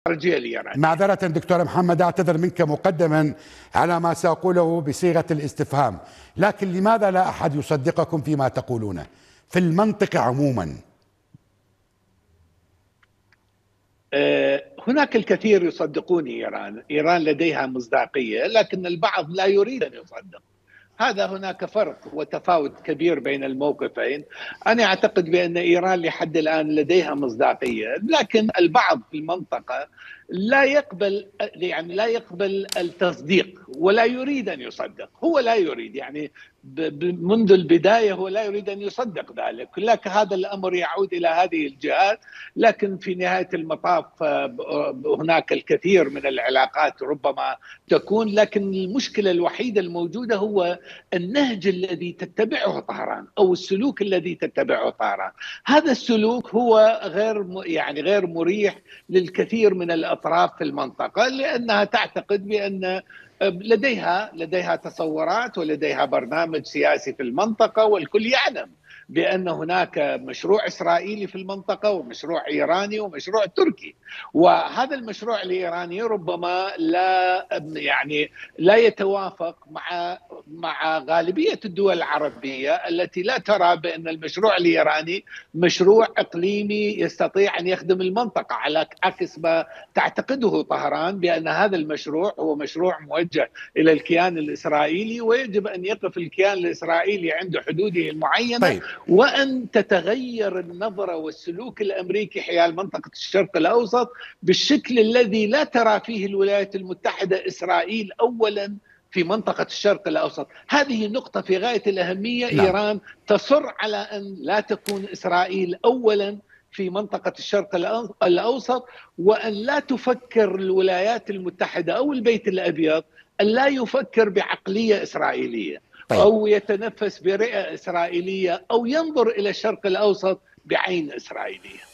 الاستراتيجية الإيرانية. معذرة دكتور محمد، أعتذر منك مقدما على ما سأقوله بصيغة الاستفهام، لكن لماذا لا أحد يصدقكم فيما تقولونه في المنطق عموما؟ هناك الكثير يصدقون إيران لديها مصداقية، لكن البعض لا يريد أن يصدق. هناك فرق وتفاوت كبير بين الموقفين. أنا أعتقد بأن إيران لحد الآن لديها مصداقية، لكن البعض في المنطقة لا يقبل، يعني لا يقبل التصديق ولا يريد أن يصدق. هو لا يريد، يعني منذ البداية هو لا يريد أن يصدق ذلك، لكن هذا الأمر يعود إلى هذه الجهات. لكن في نهاية المطاف هناك الكثير من العلاقات ربما تكون، لكن المشكلة الوحيدة الموجودة هو النهج الذي تتبعه طهران أو السلوك الذي تتبعه طهران. هذا السلوك هو غير مريح للكثير من الأطراف في المنطقة، لأنها تعتقد بأن لديها تصورات ولديها برنامج سياسي في المنطقة، والكل يعلم بأن هناك مشروع إسرائيلي في المنطقة ومشروع إيراني ومشروع تركي. وهذا المشروع الإيراني ربما لا يتوافق مع غالبية الدول العربية التي لا ترى بأن المشروع الإيراني مشروع إقليمي يستطيع أن يخدم المنطقة، على عكس ما تعتقده طهران بأن هذا المشروع هو مشروع موجه إلى الكيان الإسرائيلي، ويجب أن يقف الكيان الإسرائيلي عند حدوده المعينة. طيب. وأن تتغير النظرة والسلوك الأمريكي حيال منطقة الشرق الأوسط بالشكل الذي لا ترى فيه الولايات المتحدة إسرائيل أولا في منطقة الشرق الأوسط. هذه نقطة في غاية الأهمية. نعم. إيران تصر على أن لا تكون إسرائيل أولا في منطقة الشرق الأوسط، وأن لا تفكر الولايات المتحدة أو البيت الأبيض أن لا يفكر بعقلية إسرائيلية. طيب. أو يتنفس برئة إسرائيلية أو ينظر إلى الشرق الأوسط بعين إسرائيلية.